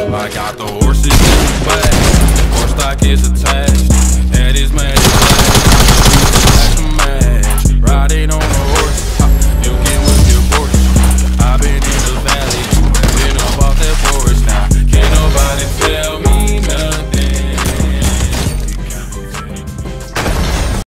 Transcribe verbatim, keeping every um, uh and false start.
I got the horses in the back. Horse stock is a